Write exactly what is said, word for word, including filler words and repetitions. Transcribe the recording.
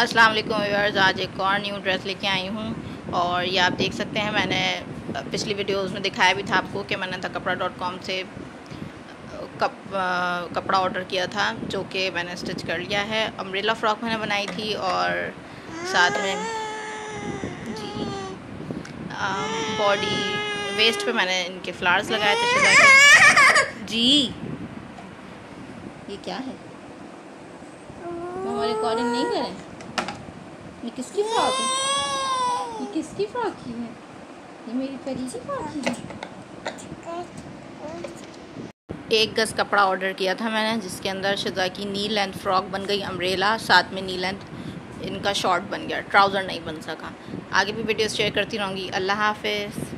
अस्सलाम वालेकुम व्यूअर्स, आज एक और न्यू ड्रेस लेके आई हूँ और ये आप देख सकते हैं। मैंने पिछली वीडियोस में दिखाया भी था आपको कि मैंने द कपड़ा डॉट कॉम से कप कपड़ा ऑर्डर किया था, जो कि मैंने स्टिच कर लिया है। अम्ब्रेला फ्रॉक मैंने बनाई थी और साथ में जी बॉडी वेस्ट पे मैंने इनके फ्लावर्स लगाए थे शिजा के। जी ये क्या है? हमारे रिकॉर्डिंग नहीं करें। ये किसकी फ्रॉक है? ये किसकी फ्रॉक की है? ये मेरी परी की फ्रॉक की है। एक गज कपड़ा ऑर्डर किया था मैंने, जिसके अंदर शिजा की नी लेंथ फ्रॉक बन गई अम्ब्रेला, साथ में नी लेंथ इनका शॉर्ट बन गया, ट्राउज़र नहीं बन सका। आगे भी वीडियोस शेयर करती रहूँगी। अल्लाह हाफ़िज़।